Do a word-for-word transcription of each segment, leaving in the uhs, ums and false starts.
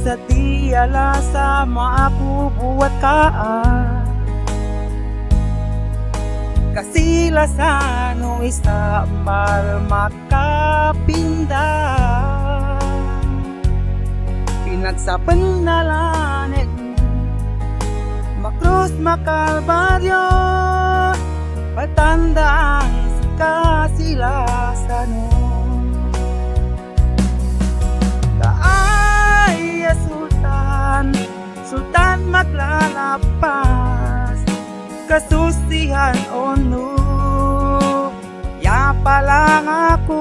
sa di alasa maaku buat kaan kasilasan no isa mal makapinda pinagsapan na lanet makrus makalbaryo patanda ang kasilasan no kaay sultan sultan maglalapas kasusihan ono ya palang ako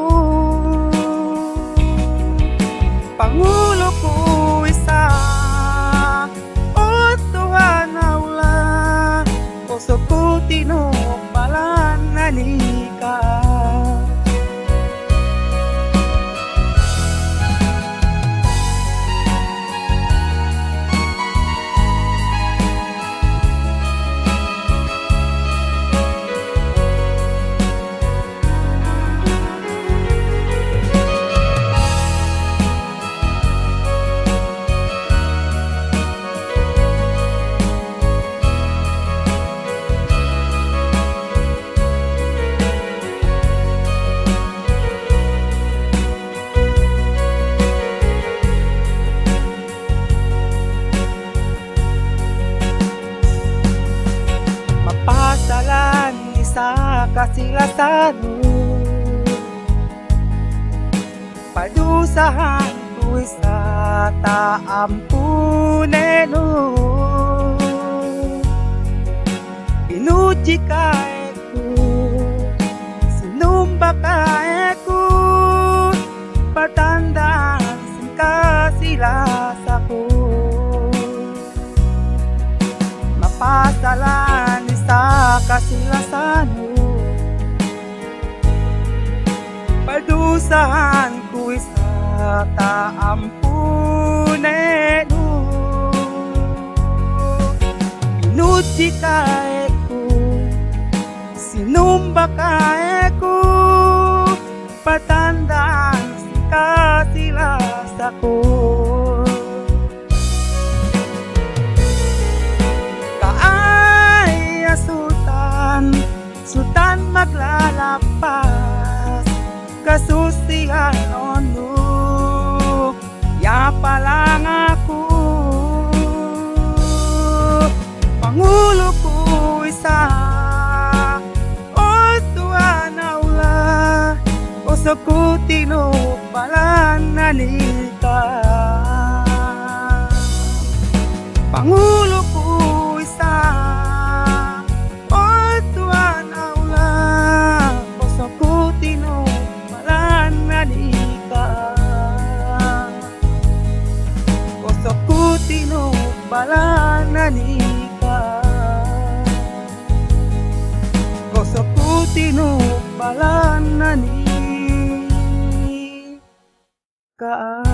pangulo ko isa o Tuhan Allah puso ko tinupalan na nika pasalan isa kasilasan padusahan ko isa taampuneno pinuji kae ko sinumba kae ko patandaan sin kasilasa ko mapasalan sa kasilasan padusahan ko isa taampuneno pinuji kae ko sinumba kae ko patandaan si kasilasa ko sultan maglalapas kasusihan ono ya palang ako pangulo ko isa o Tuhan Allah puso ko tinupalan na nika pangulo ko isa balananika koso kutino balananika